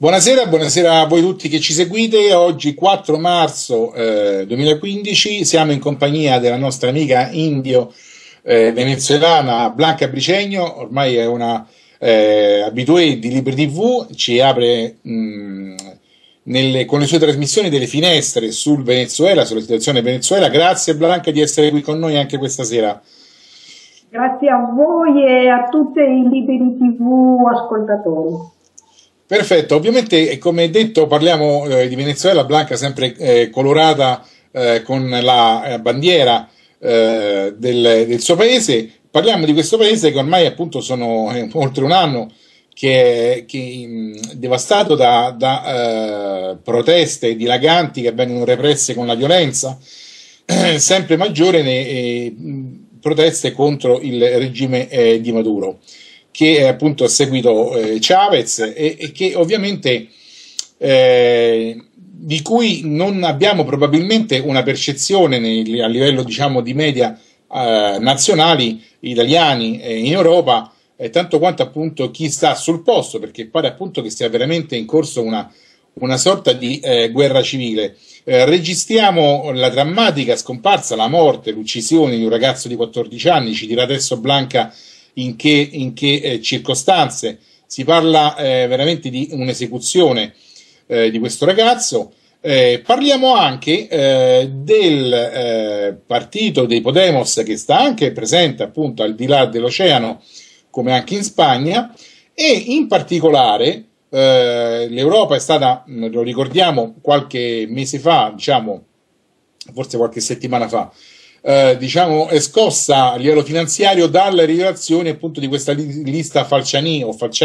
Buonasera, buonasera a voi tutti che ci seguite. Oggi 4 marzo 2015 siamo in compagnia della nostra amica indio venezuelana Blanca Briceño, ormai è una abituée di Libri TV, ci apre con le sue trasmissioni delle finestre sul Venezuela, sulla situazione in Venezuela. Grazie Blanca di essere qui con noi anche questa sera. Grazie a voi e a tutti i Libri TV ascoltatori. Perfetto, ovviamente come detto parliamo di Venezuela, Blanca sempre colorata con la bandiera del suo paese. Parliamo di questo paese che ormai appunto sono oltre un anno che è devastato da proteste dilaganti che vengono represse con la violenza sempre maggiore, proteste contro il regime di Maduro, che appunto ha seguito Chavez e che ovviamente di cui non abbiamo probabilmente una percezione a livello diciamo di media nazionali italiani in Europa, tanto quanto appunto chi sta sul posto, perché pare appunto che sia veramente in corso una sorta di guerra civile. Registriamo la drammatica scomparsa, la morte, l'uccisione di un ragazzo di 14 anni, ci dirà adesso Blanca in che circostanze. Si parla veramente di un'esecuzione di questo ragazzo. Parliamo anche del partito dei Podemos, che sta anche presente appunto al di là dell'oceano, come anche in Spagna, e in particolare l'Europa è stata, lo ricordiamo, qualche mese fa, diciamo, forse qualche settimana fa, diciamo, è scossa a livello finanziario dalle rivelazioni appunto di questa lista Falciani,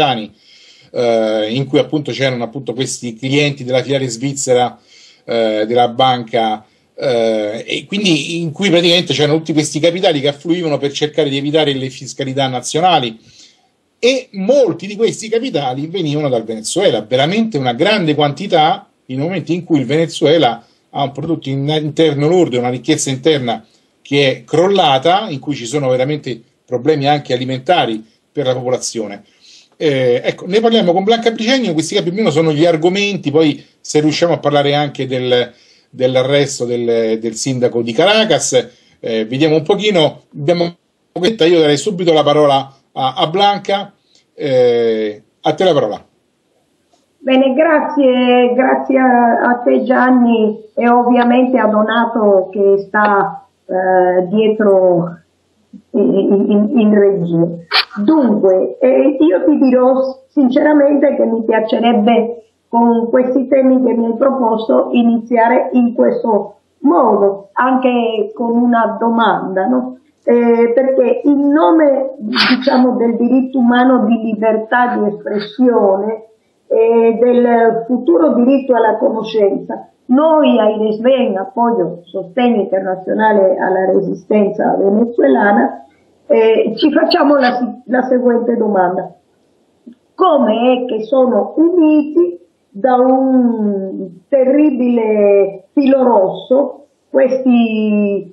in cui appunto c'erano appunto questi clienti della filiale svizzera della banca, e quindi in cui praticamente c'erano tutti questi capitali che affluivano per cercare di evitare le fiscalità nazionali, e molti di questi capitali venivano dal Venezuela, veramente una grande quantità, in momenti in cui il Venezuela ha un prodotto interno lordo, una ricchezza interna che è crollata, in cui ci sono veramente problemi anche alimentari per la popolazione. Ecco, ne parliamo con Blanca Briceño. Questi più o meno sono gli argomenti, poi se riusciamo a parlare anche dell'arresto del sindaco di Caracas, vediamo un pochino. Io darei subito la parola a Blanca, a te la parola. Bene, grazie a te Gianni e ovviamente a Donato che sta dietro in regia. Dunque, io ti dirò sinceramente che mi piacerebbe con questi temi che mi hai proposto iniziare in questo modo, anche con una domanda, no? Perché in nome, diciamo, del diritto umano di libertà di espressione e del futuro diritto alla conoscenza, noi a IDESVEN, Appoggio Sostegno Internazionale alla Resistenza Venezuelana, ci facciamo la seguente domanda: come è che sono uniti da un terribile filo rosso questi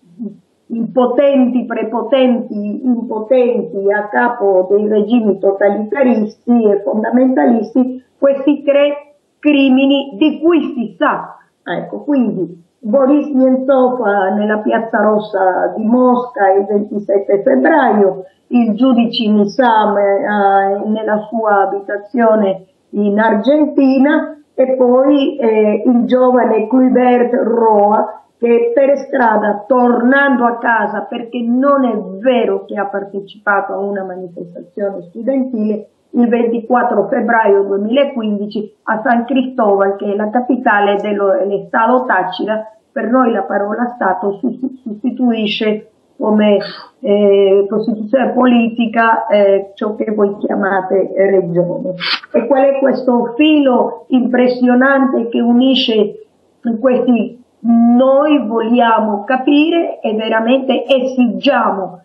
prepotenti, impotenti a capo dei regimi totalitaristi e fondamentalisti, questi tre crimini di cui si sa? Ecco, quindi Boris Nemtsov nella Piazza Rossa di Mosca il 27 febbraio, il giudice Nizam nella sua abitazione in Argentina, e poi il giovane Kluivert Roa, che per strada, tornando a casa, perché non è vero che ha partecipato a una manifestazione studentile, il 24 febbraio 2015 a San Cristóbal, che è la capitale dell'Estado Táchira. Per noi la parola Stato sostituisce come costituzione politica ciò che voi chiamate regione. E qual è questo filo impressionante che unisce questi? Noi vogliamo capire e veramente esigiamo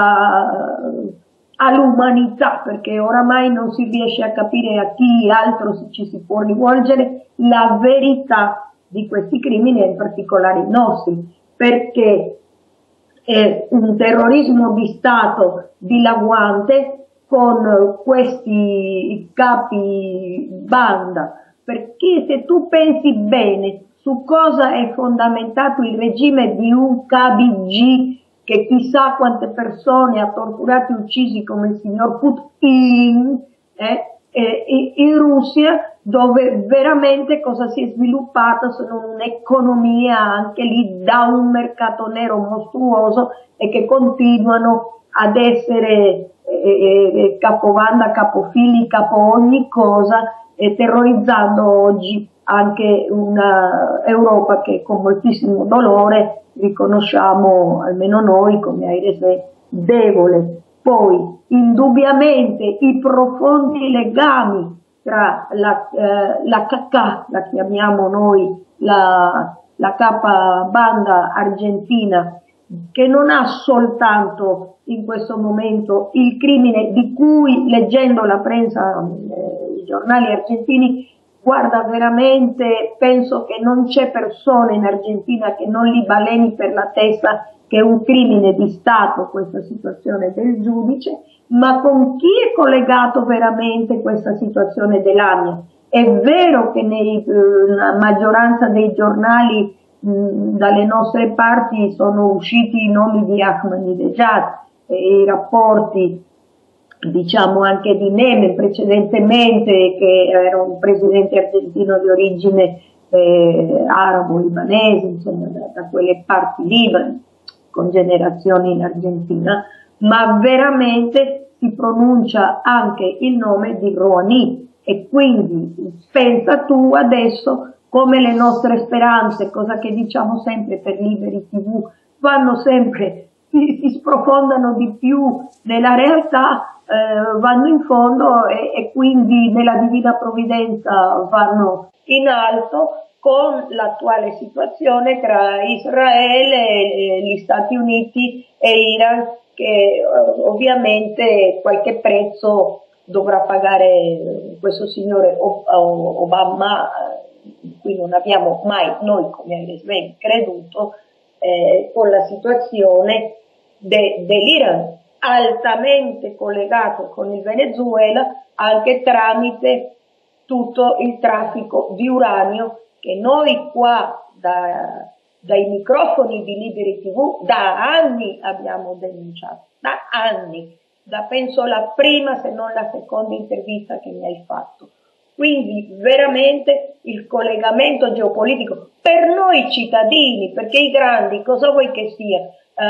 all'umanità, perché oramai non si riesce a capire a chi altro ci si può rivolgere, la verità di questi crimini e in particolare i nostri, perché è un terrorismo di Stato dilaguante con questi capi banda, perché se tu pensi bene su cosa è fondamentato il regime di un KBG che chissà quante persone ha torturato e uccisi come il signor Putin, in Russia, dove veramente cosa si è sviluppata sono un'economia anche lì da un mercato nero mostruoso e che continuano ad essere capovanda, capofili, capo ogni cosa, terrorizzando oggi anche una Europa che con moltissimo dolore riconosciamo, almeno noi come AIRES, debole. Poi indubbiamente i profondi legami tra la CK, la chiamiamo noi la capa banda argentina, che non ha soltanto in questo momento il crimine di cui, leggendo la prensa, i giornali argentini, guarda, veramente penso che non c'è persona in Argentina che non li baleni per la testa che è un crimine di Stato questa situazione del giudice, ma con chi è collegato veramente questa situazione dell'AMIA? È vero che nella maggioranza dei giornali dalle nostre parti sono usciti i nomi di Ahmadinejad e i rapporti, diciamo anche di Neme precedentemente, che era un presidente argentino di origine arabo-libanese, insomma da quelle parti lì, con generazioni in Argentina, ma veramente si pronuncia anche il nome di Rouhani, e quindi pensa tu adesso come le nostre speranze, cosa che diciamo sempre per Liberi TV, vanno sempre, si sprofondano di più nella realtà, vanno in fondo e quindi nella divina provvidenza vanno in alto, con l'attuale situazione tra Israele, gli Stati Uniti e Iran, che ovviamente qualche prezzo dovrà pagare questo signore Obama, in cui non abbiamo mai noi come AIRES creduto, con la situazione dell'Iran, altamente collegato con il Venezuela anche tramite tutto il traffico di uranio che noi qua dai microfoni di Liberi TV da anni abbiamo denunciato, da anni, penso la prima se non la seconda intervista che mi hai fatto. Quindi veramente il collegamento geopolitico per noi cittadini, perché i grandi cosa vuoi che sia?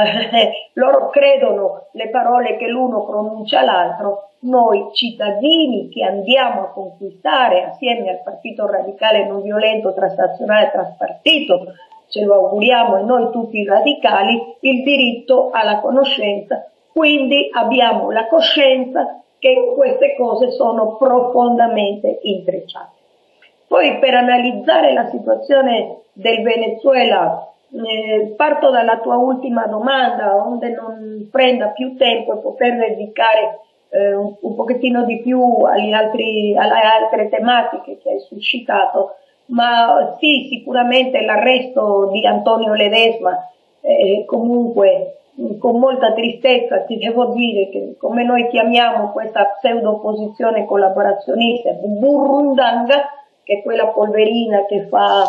Loro credono le parole che l'uno pronuncia l'altro, noi cittadini che andiamo a conquistare assieme al Partito Radicale Non Violento, Transnazionale, Transpartito, ce lo auguriamo e noi tutti i radicali, il diritto alla conoscenza, quindi abbiamo la coscienza che queste cose sono profondamente intrecciate. Poi per analizzare la situazione del Venezuela, parto dalla tua ultima domanda, onde non prenda più tempo e poter dedicare un pochettino di più alle altre tematiche che hai suscitato, ma sì, sicuramente l'arresto di Antonio Ledesma, comunque con molta tristezza ti devo dire che, come noi chiamiamo questa pseudo-opposizione collaborazionista, burrundanga, che è quella polverina che fa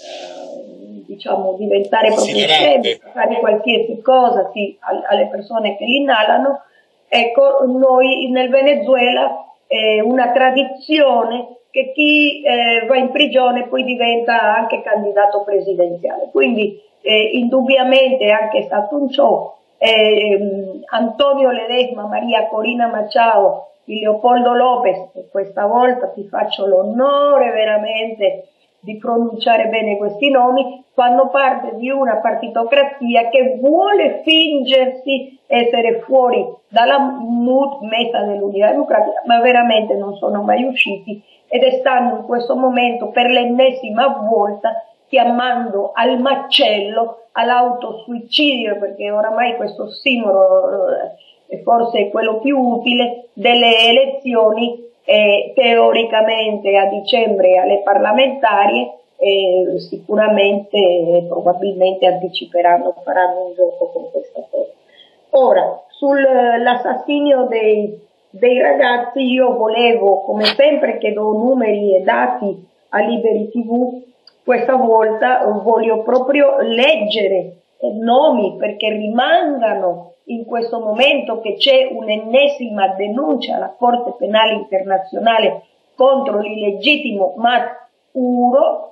diciamo diventare proprio scemi, fare qualsiasi cosa alle persone che li inalano. Ecco, noi nel Venezuela è una tradizione che chi va in prigione poi diventa anche candidato presidenziale, quindi indubbiamente è anche stato un show. Antonio Ledesma, Maria Corina Machado, Leopoldo Lopez, e questa volta ti faccio l'onore veramente di pronunciare bene questi nomi, fanno parte di una partitocrazia che vuole fingersi essere fuori dalla mood meta dell'Unità Democratica, ma veramente non sono mai usciti ed stanno in questo momento per l'ennesima volta chiamando al macello, all'autosuicidio, perché oramai questo ossimoro è forse quello più utile, delle elezioni teoricamente a dicembre alle parlamentari, sicuramente probabilmente anticiperanno, faranno un gioco con questa cosa. Ora, sull'assassinio dei dei ragazzi. Io volevo, come sempre che do numeri e dati a Liberi TV, questa volta voglio proprio leggere nomi perché rimangano in questo momento che c'è un'ennesima denuncia alla Corte Penale Internazionale contro l'illegittimo Maduro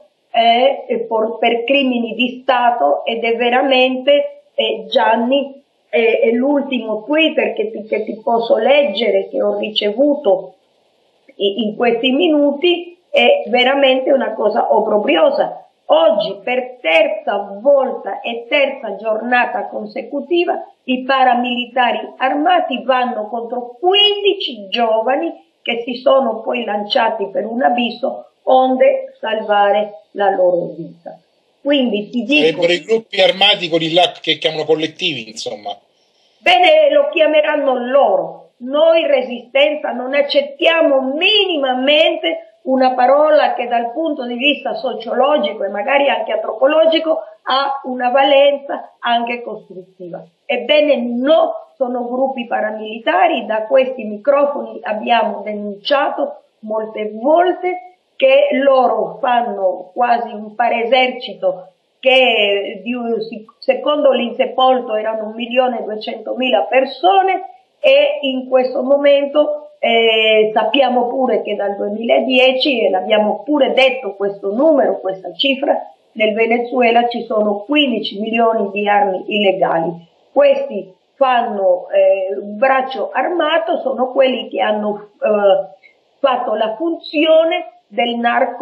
per crimini di Stato, ed è veramente, Gianni, è l'ultimo Twitter che ti posso leggere, che ho ricevuto in questi minuti, è veramente una cosa obbrobriosa. Oggi per terza volta e terza giornata consecutiva i paramilitari armati vanno contro 15 giovani che si sono poi lanciati per un abisso onde salvare la loro vita. Quindi ti dico... Sarebbero i gruppi armati, quelli là che chiamano collettivi, insomma. Bene, lo chiameranno loro. Noi Resistenza non accettiamo minimamente una parola che dal punto di vista sociologico e magari anche antropologico ha una valenza anche costruttiva. Ebbene no, sono gruppi paramilitari. Da questi microfoni abbiamo denunciato molte volte che loro fanno quasi un paraesercito che secondo l'Insepolto erano 1.200.000 persone, e in questo momento sappiamo pure che dal 2010, e l'abbiamo pure detto questo numero, questa cifra, nel Venezuela ci sono 15 milioni di armi illegali. Questi fanno un braccio armato, sono quelli che hanno fatto la funzione del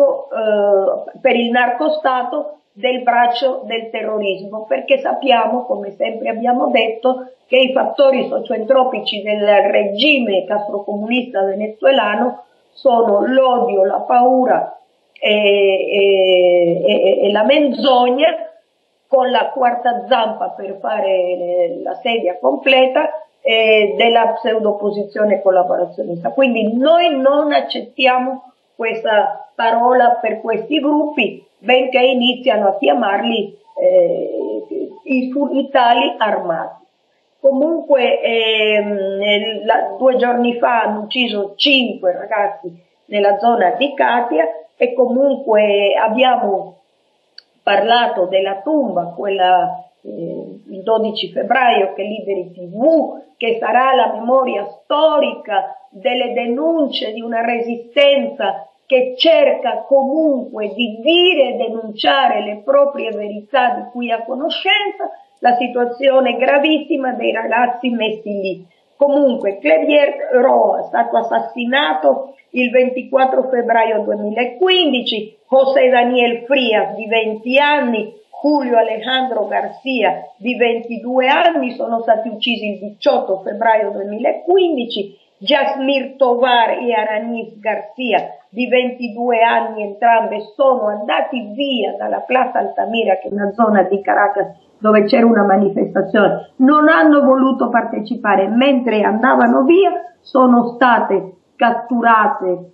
per il narcostato del braccio del terrorismo, perché sappiamo, come sempre abbiamo detto, che i fattori socioentropici del regime castrocomunista venezuelano sono l'odio, la paura e la menzogna, con la quarta zampa per fare la sedia completa, della pseudoopposizione collaborazionista. Quindi noi non accettiamo questa parola per questi gruppi, benché iniziano a chiamarli i tali armati. Comunque 2 giorni fa hanno ucciso 5 ragazzi nella zona di Katia, e comunque abbiamo parlato della tomba, quella il 12 febbraio, che Liberi TV, che sarà la memoria storica delle denunce di una resistenza che cerca comunque di dire e denunciare le proprie verità di cui ha conoscenza, la situazione gravissima dei ragazzi messi lì. Comunque Clevier Roa è stato assassinato il 24 febbraio 2015, José Daniel Frias di 20 anni, Julio Alejandro Garcia di 22 anni sono stati uccisi il 18 febbraio 2015, Yasmir Tovar e Aranis Garcia di 22 anni entrambe sono andati via dalla Plaza Altamira, che è una zona di Caracas dove c'era una manifestazione, non hanno voluto partecipare, mentre andavano via sono state catturate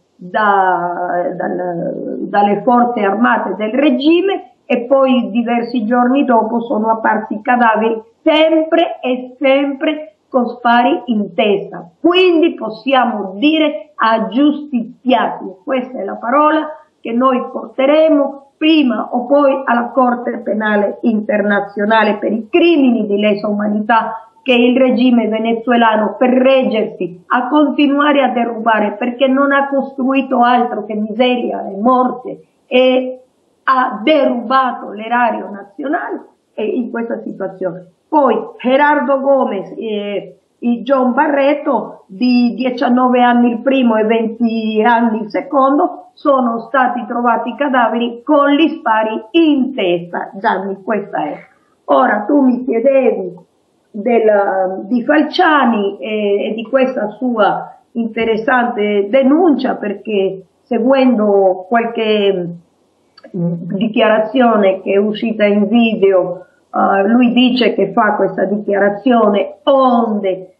dalle forze armate del regime, e poi diversi giorni dopo sono apparsi cadaveri sempre e sempre con spari in testa. Quindi possiamo dire aggiustiziati, questa è la parola che noi porteremo prima o poi alla Corte Penale Internazionale per i crimini di lesa umanità che il regime venezuelano, per reggersi, a continuare a derubare, perché non ha costruito altro che miseria e morte, e ha derubato l'erario nazionale, e in questa situazione. Poi Gerardo Gomez e John Barreto, di 19 anni il primo e 20 anni il secondo, sono stati trovati cadaveri con gli spari in testa. Gianni, questa è. Ora tu mi chiedevi di Falciani e di questa sua interessante denuncia, perché seguendo qualche dichiarazione che è uscita in video, lui dice che fa questa dichiarazione onde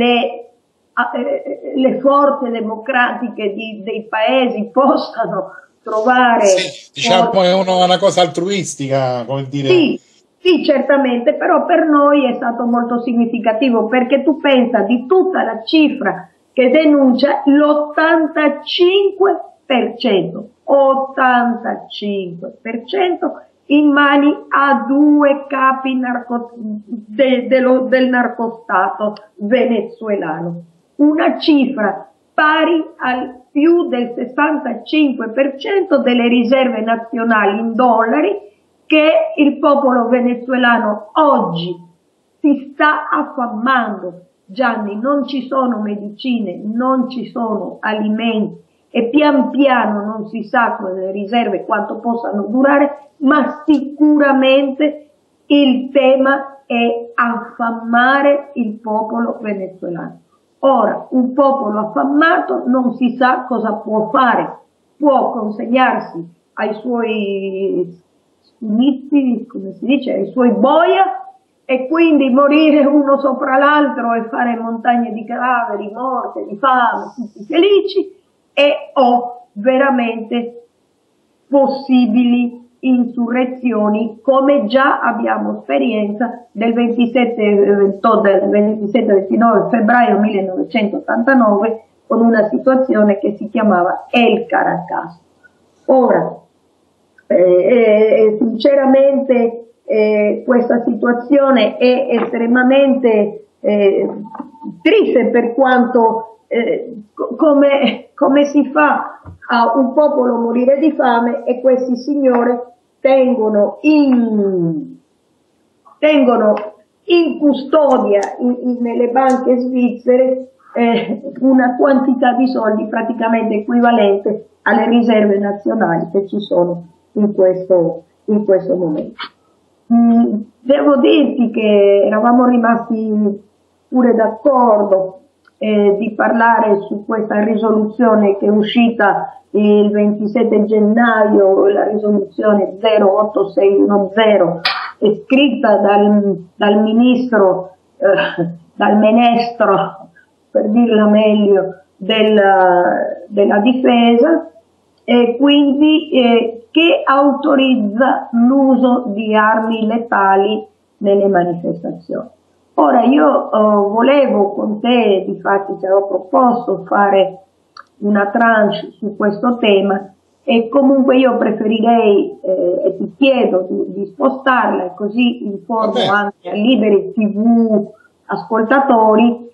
le forze democratiche dei paesi possano trovare... Sì, diciamo è una cosa altruistica, come dire. Sì, certamente, però per noi è stato molto significativo, perché tu pensa di tutta la cifra che denuncia l'85%, 85% in mani a due capi del narcostato venezuelano. Una cifra pari al più del 65% delle riserve nazionali in dollari che il popolo venezuelano oggi si sta affamando. Gianni, non ci sono medicine, non ci sono alimenti e pian piano non si sa quelle riserve quanto possano durare, ma sicuramente il tema è affamare il popolo venezuelano. Ora, un popolo affamato non si sa cosa può fare, può consegnarsi ai suoi sunizi, come si dice, ai suoi boia, e quindi morire uno sopra l'altro e fare montagne di cadaveri, morte, di fame, tutti felici, o veramente possibili insurrezioni, come già abbiamo esperienza del 27-29 febbraio 1989 con una situazione che si chiamava El Caracas. Ora, sinceramente questa situazione è estremamente triste, per quanto come si fa a un popolo morire di fame e questi signori tengono in custodia nelle banche svizzere una quantità di soldi praticamente equivalente alle riserve nazionali che ci sono in questo momento. Devo dirti che eravamo rimasti pure d'accordo di parlare su questa risoluzione che è uscita il 27 gennaio, la risoluzione 08610, scritta dal ministro, dal menestro, per dirla meglio, della difesa, e quindi che autorizza l'uso di armi letali nelle manifestazioni. Ora io volevo con te, difatti ti avevo proposto fare una tranche su questo tema, e comunque io preferirei e ti chiedo di spostarla, e così informo anche a Liberi TV ascoltatori,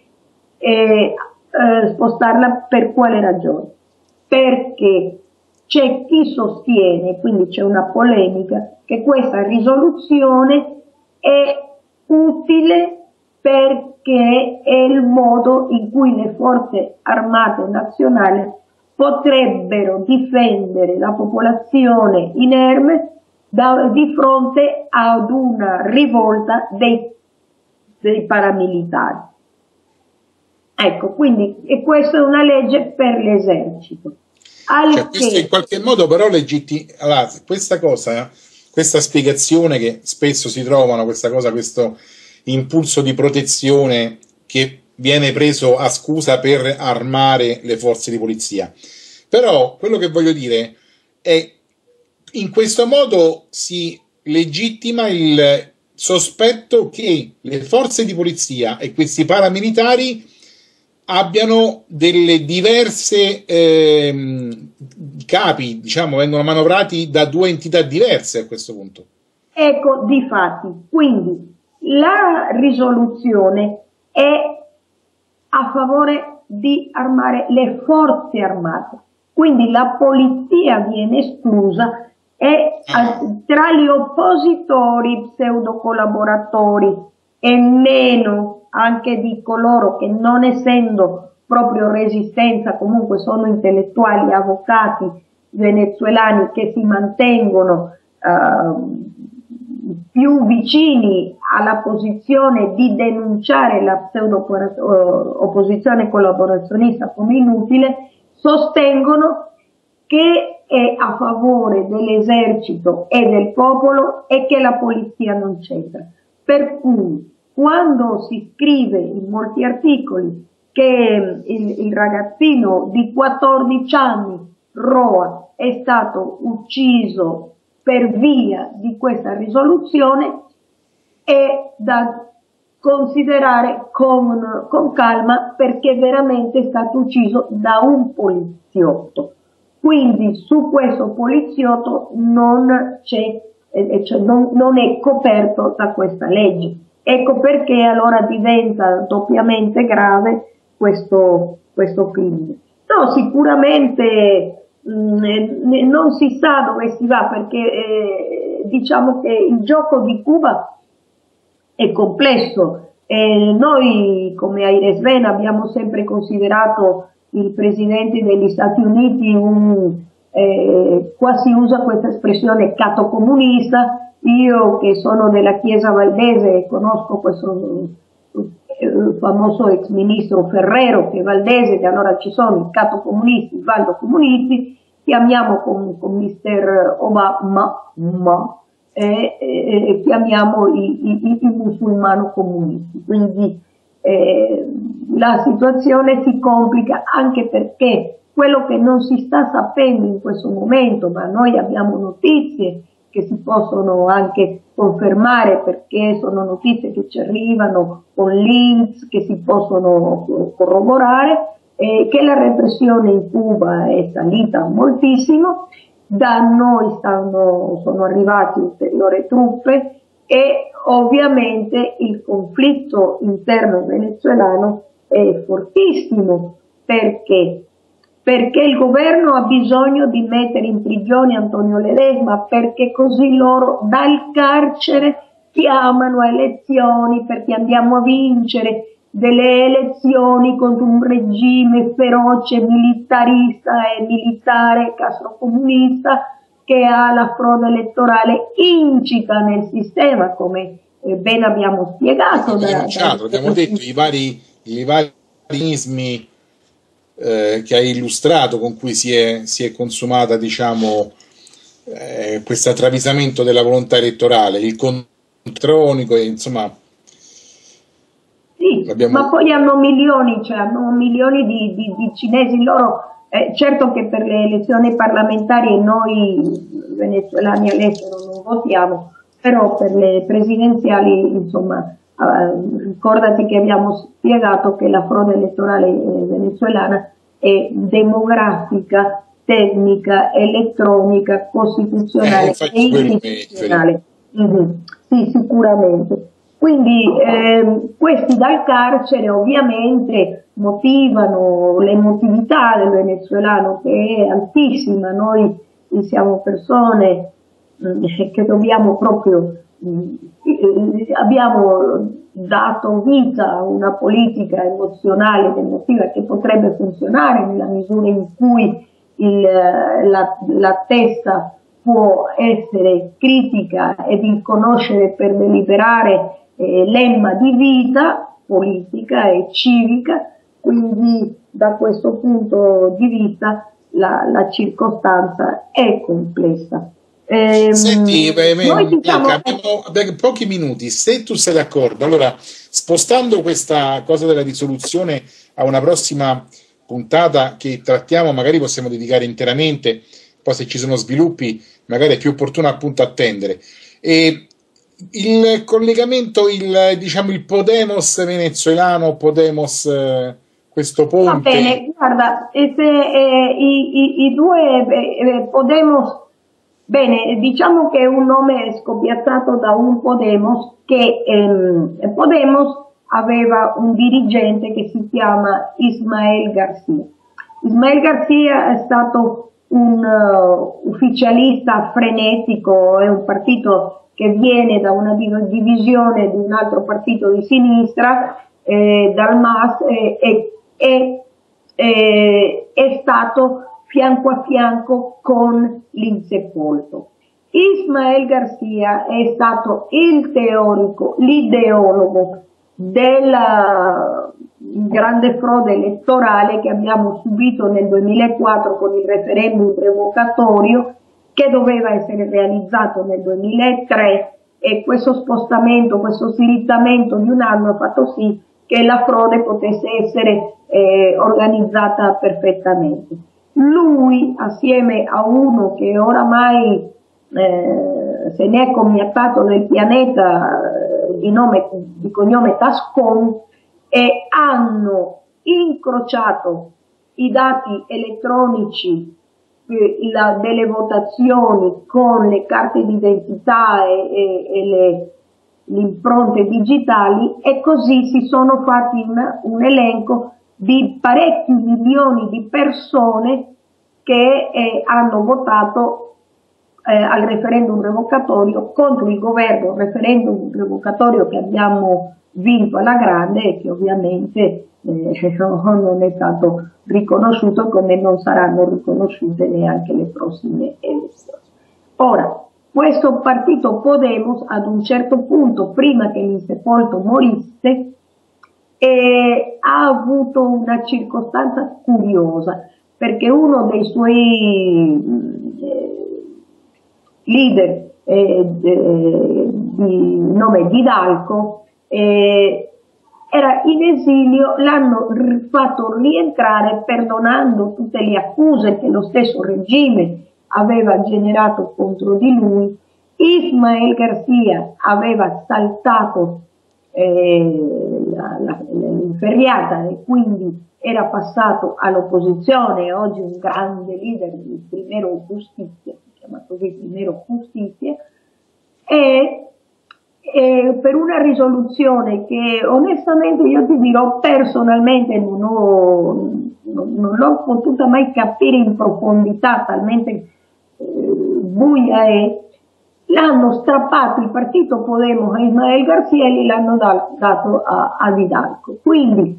spostarla per quale ragione? Perché c'è chi sostiene, quindi c'è una polemica, che questa risoluzione è utile perché è il modo in cui le forze armate nazionali potrebbero difendere la popolazione inerme di fronte ad una rivolta dei paramilitari. Ecco, quindi e questa è una legge per l'esercito. Cioè, questo in qualche modo però allora, questa cosa, questa spiegazione che spesso si trovano, questo impulso di protezione che viene preso a scusa per armare le forze di polizia. Però quello che voglio dire è, in questo modo si legittima il sospetto che le forze di polizia e questi paramilitari abbiano delle diverse capi, diciamo, vengono manovrati da due entità diverse a questo punto. Ecco, difatti, quindi la risoluzione è a favore di armare le forze armate, quindi la polizia viene esclusa, e tra gli oppositori, pseudo-collaboratori e meno anche di coloro che, non essendo proprio resistenza, comunque sono intellettuali, avvocati venezuelani che si mantengono più vicini alla posizione di denunciare la pseudo-opposizione collaborazionista come inutile, sostengono che è a favore dell'esercito e del popolo e che la polizia non c'entra. Per cui quando si scrive in molti articoli che il ragazzino di 14 anni, Roa, è stato ucciso per via di questa risoluzione, è da considerare con calma, perché veramente è stato ucciso da un poliziotto. Quindi su questo poliziotto non c'è, cioè non è coperto da questa legge. Ecco perché allora diventa doppiamente grave questo crimine. No, sicuramente non si sa dove si va, perché diciamo che il gioco di Cuba è complesso. Noi come Aires Ven abbiamo sempre considerato il presidente degli Stati Uniti qua si usa questa espressione catocomunista. Io che sono della Chiesa Valdese e conosco questo famoso ex ministro Ferrero, che è valdese, che allora ci sono i catocomunisti, i valdocomunisti, chiamiamo con Mister Obama e chiamiamo i musulmano comunisti. Quindi la situazione si complica anche perché quello che non si sta sapendo in questo momento, ma noi abbiamo notizie che si possono anche confermare, perché sono notizie che ci arrivano con links che si possono corroborare, che la repressione in Cuba è salita moltissimo, da noi sono arrivate ulteriori truppe e ovviamente il conflitto interno venezuelano è fortissimo. Perché? Perché il governo ha bisogno di mettere in prigione Antonio Ledesma, perché così loro dal carcere chiamano a elezioni, perché andiamo a vincere delle elezioni contro un regime feroce, militarista e militare, castrocomunista, che ha la frode elettorale incita nel sistema, come ben abbiamo spiegato. Abbiamo detto i vari meccanismi che hai illustrato, con cui si è consumata, diciamo, questo attraversamento della volontà elettorale, il contronico, insomma. Sì, ma poi hanno milioni di cinesi loro. Certo che per le elezioni parlamentari noi venezuelani all'estero non votiamo, però per le presidenziali, insomma, ricordati che abbiamo spiegato che la frode elettorale venezuelana è demografica, tecnica, elettronica, costituzionale e istituzionale. Sì, sicuramente. Quindi questi dal carcere ovviamente motivano l'emotività del venezuelano, che è altissima. Noi siamo persone che dobbiamo proprio, abbiamo dato vita a una politica emozionale ed emotiva che potrebbe funzionare nella misura in cui la testa può essere critica ed il conoscere per deliberare lemma di vita politica e civica. Quindi da questo punto di vista la circostanza è complessa. Senti, abbiamo pochi minuti, se tu sei d'accordo, allora, spostando questa cosa della risoluzione a una prossima puntata che trattiamo, magari possiamo dedicare interamente, poi se ci sono sviluppi magari è più opportuno appunto attendere. E il collegamento, diciamo il Podemos venezuelano, Podemos, questo ponte. Va bene, guarda, i due Podemos, bene, diciamo che è un nome scoppiazzato da un Podemos che Podemos aveva un dirigente che si chiama Ismael García. Ismael García è stato un ufficialista frenetico, è un partito che viene da una divisione di un altro partito di sinistra, dal MAS, è stato fianco a fianco con l'Insepolto. Ismael García è stato il teorico, l'ideologo della grande frode elettorale che abbiamo subito nel 2004 con il referendum revocatorio, che doveva essere realizzato nel 2003, e questo spostamento, questo slittamento di un anno ha fatto sì che la frode potesse essere organizzata perfettamente. Lui, assieme a uno che oramai se ne è commiatato del pianeta, di cognome Tascon, e hanno incrociato i dati elettronici delle votazioni con le carte d'identità e le impronte digitali, e così si sono fatti un elenco di parecchi milioni di persone che hanno votato al referendum revocatorio contro il governo, referendum revocatorio che abbiamo vinto alla grande e che ovviamente non è stato riconosciuto, come non saranno riconosciute neanche le prossime elezioni. Ora, questo partito Podemos ad un certo punto, prima che l'Insepolto morisse, ha avuto una circostanza curiosa, perché uno dei suoi leader di nome Didalco era in esilio, l'hanno fatto rientrare perdonando tutte le accuse che lo stesso regime aveva generato contro di lui. Ismael Garcia aveva saltato l'inferriata e quindi era passato all'opposizione, oggi un grande leader di Primero Justicia, si chiama così Primero Justicia, e per una risoluzione che onestamente io ti dirò personalmente non l'ho potuta mai capire in profondità, talmente buia è, l'hanno strappato il partito Podemos a Ismael Garcia e l'hanno dato a Didalco. Quindi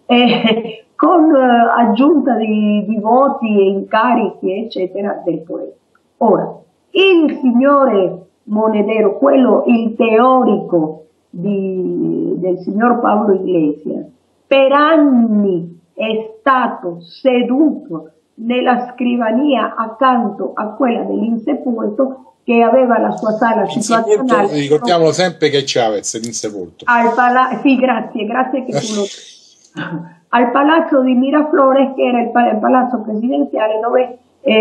con aggiunta di voti e incarichi eccetera del poeta. Ora, il signore Monedero, il teorico del signor Pablo Iglesias, per anni è stato seduto nella scrivania accanto a quella dell'Insepolto, che aveva la sua sala situazionale. Ricordiamolo sempre che è Chavez, l'Insepolto. Sì, grazie che tu lo al palazzo di Miraflores, che era il palazzo presidenziale dove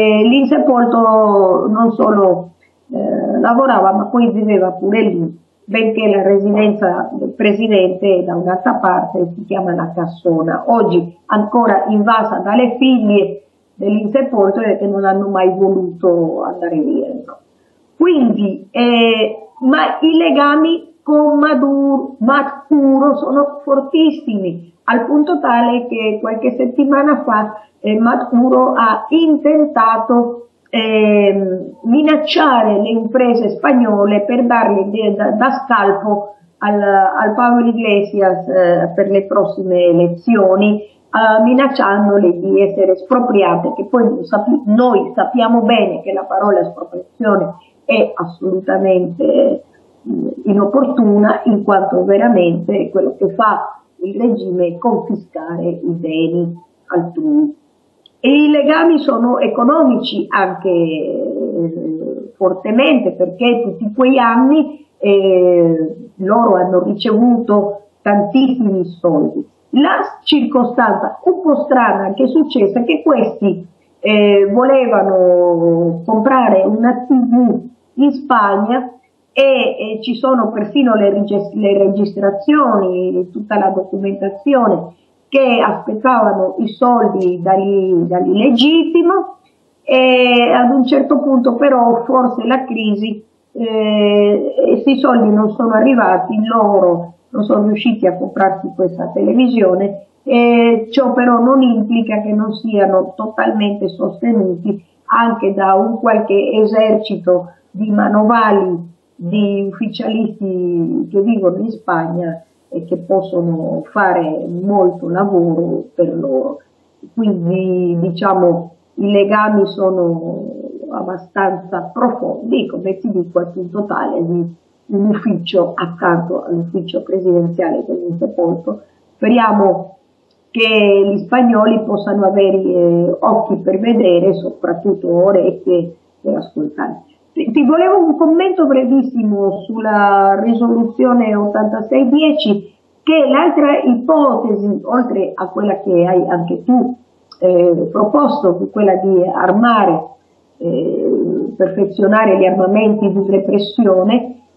l'Insepolto non solo lavorava, ma poi viveva pure lì, benché la residenza del presidente da un'altra parte si chiama la Cassona, oggi ancora invasa dalle figlie dell'Insepolto e che non hanno mai voluto andare via. No? Quindi, ma i legami con Maduro sono fortissimi, al punto tale che qualche settimana fa Maduro ha intentato minacciare le imprese spagnole per dargli da scalpo al Pablo Iglesias per le prossime elezioni, minacciandole di essere espropriate, che poi noi sappiamo bene che la parola espropriazione è assolutamente inopportuna, in quanto veramente quello che fa il regime è confiscare i beni altrui. E i legami sono economici anche fortemente, perché tutti quei anni loro hanno ricevuto tantissimi soldi. La circostanza un po' strana che è successa è che questi volevano comprare una TV in Spagna e ci sono persino le registrazioni, tutta la documentazione, che aspettavano i soldi dall'illegittimo, e ad un certo punto però forse la crisi, questi soldi non sono arrivati, loro non sono riusciti a comprarsi questa televisione, ciò però non implica che non siano totalmente sostenuti anche da un qualche esercito di manovali, di ufficialisti che vivono in Spagna e che possono fare molto lavoro per loro. Quindi diciamo i legami sono abbastanza profondi, come ti dico, al punto tale di un ufficio accanto all'ufficio presidenziale dell'Insepolto. Speriamo che gli spagnoli possano avere occhi per vedere, soprattutto orecchie per ascoltare. Ti volevo un commento brevissimo sulla risoluzione 8610, che l'altra ipotesi, oltre a quella che hai anche tu proposto, che è quella di armare, perfezionare gli armamenti di repressione,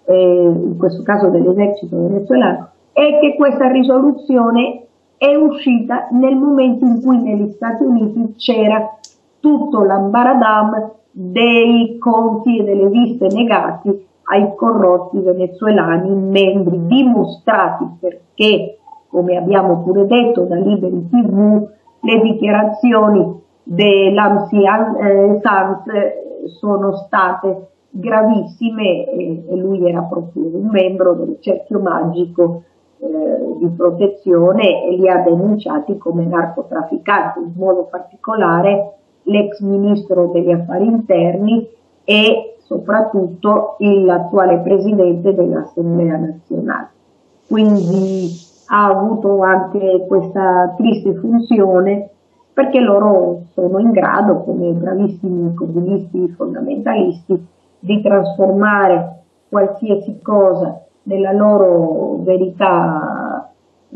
in questo caso dell'esercito venezuelano, è che questa risoluzione è uscita nel momento in cui negli Stati Uniti c'era tutto l'ambaradam dei conti e delle viste negati ai corrotti venezuelani, membri dimostrati, perché, come abbiamo pure detto da Liberi TV, le dichiarazioni dell'Amsi Sanz sono state gravissime e lui era proprio un membro del cerchio magico di protezione e li ha denunciati come narcotrafficanti, in modo particolare l'ex ministro degli affari interni e soprattutto l'attuale presidente dell'Assemblea nazionale. Quindi ha avuto anche questa triste funzione, perché loro sono in grado, come bravissimi comunisti fondamentalisti, di trasformare qualsiasi cosa nella loro verità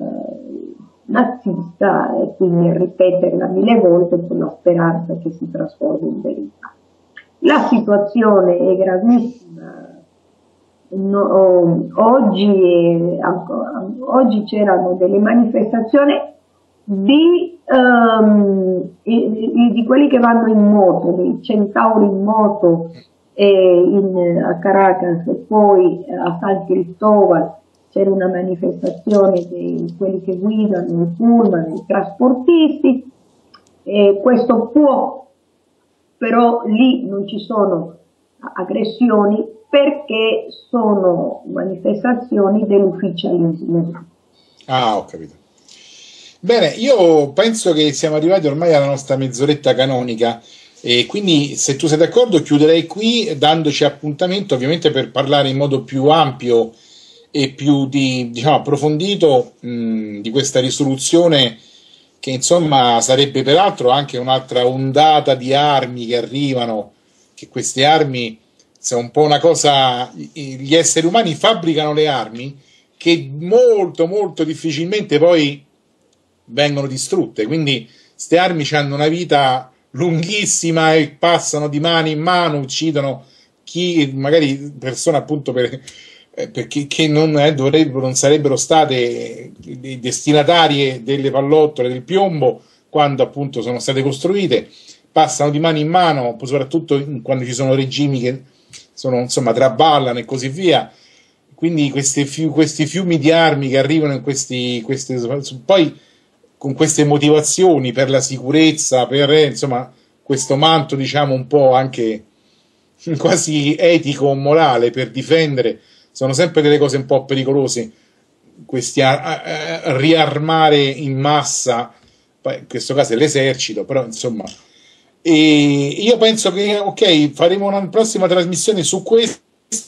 nazista e quindi ripeterla 1000 volte con la speranza che si trasformi in verità. La situazione è gravissima. Oggi c'erano delle manifestazioni di quelli che vanno in moto, dei centauri in moto a Caracas, e poi a San Cristóbal c'era una manifestazione di quelli che guidano i pullman, i trasportisti, e questo può, però lì non ci sono aggressioni perché sono manifestazioni dell'ufficialismo. Ah, ho capito. Bene, io penso che siamo arrivati ormai alla nostra mezz'oretta canonica e quindi, se tu sei d'accordo, chiuderei qui dandoci appuntamento ovviamente per parlare in modo più ampio e più diciamo, approfondito di questa risoluzione, che insomma sarebbe peraltro anche un'altra ondata di armi che arrivano, che queste armi sono un po' una cosa, gli esseri umani fabbricano le armi che molto molto difficilmente poi vengono distrutte, quindi queste armi hanno una vita lunghissima e passano di mano in mano, uccidono chi magari persone appunto perché che non sarebbero state destinatarie delle pallottole del piombo quando appunto sono state costruite, passano di mano in mano, soprattutto quando ci sono regimi che sono, insomma, traballano e così via. Quindi questi fiumi di armi che arrivano in poi con queste motivazioni per la sicurezza, per insomma questo manto diciamo un po' anche quasi etico o morale per difendere, sono sempre delle cose un po' pericolose, questi riarmare in massa, poi in questo caso è l'esercito, però insomma, e io penso che ok, faremo una prossima trasmissione su questo,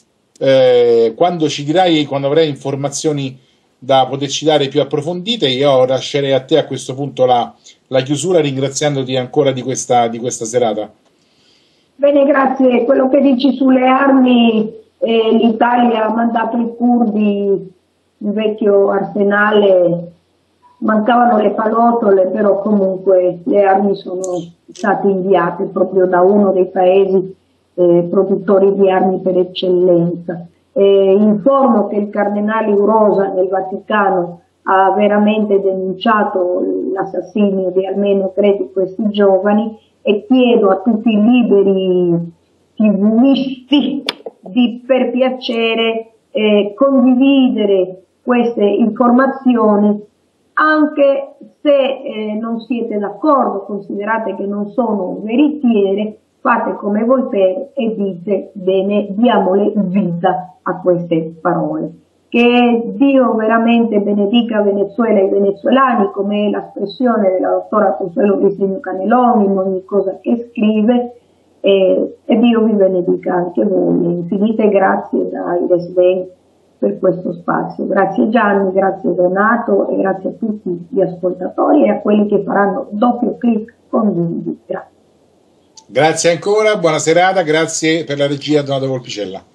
quando ci dirai, quando avrai informazioni da poterci dare più approfondite. Io lascerei a te a questo punto la chiusura, ringraziandoti ancora di questa serata. Bene, grazie. Quello che dici sulle armi, l'Italia ha mandato i curdi un vecchio arsenale, mancavano le pallottole, però comunque le armi sono state inviate proprio da uno dei paesi produttori di armi per eccellenza. Informo che il cardinale Urosa nel Vaticano ha veramente denunciato l'assassinio di almeno 3 di questi giovani e chiedo a tutti i liberi TVisti di per piacere condividere queste informazioni, anche se non siete d'accordo, considerate che non sono veritiere, fate come Voltaire e dite bene, diamole vita a queste parole. Che Dio veramente benedica Venezuela e i venezuelani, come è l'espressione della dottora Consuelo Briceño Canelón in ogni cosa che scrive, e Dio vi benedica anche voi. Infinite grazie da Ires Ben per questo spazio. Grazie Gianni, grazie Donato e grazie a tutti gli ascoltatori e a quelli che faranno doppio clic condividi. Grazie. Grazie ancora, buona serata, grazie per la regia Donato Volpicella.